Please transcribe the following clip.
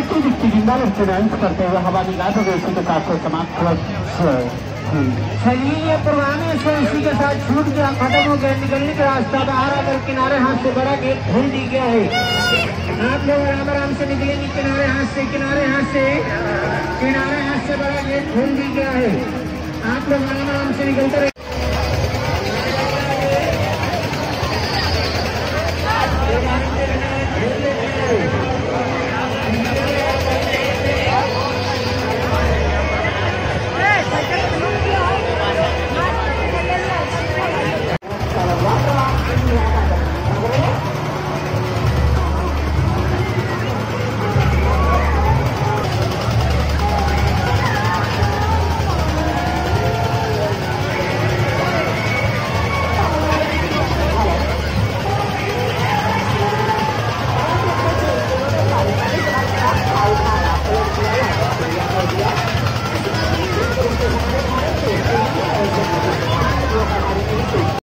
दिखती दिखती जिंदा लड़के डांस करते हुए हवाली गाते हुए इसी के साथ से समाप्त हुआ। चलिए ये प्रोग्राम है इसी के साथ छूट गया, खत्म हो गया। निकलने का रास्ता बाहर अगर किनारे हाथ से बड़ा गेट खोल दी गया है, आप लोग आराम आराम से निकलेंगे। किनारे हाथ से किनारे हाथ से बड़ा गेट खोल दी गया है। आप लोग आराम आराम से निकलते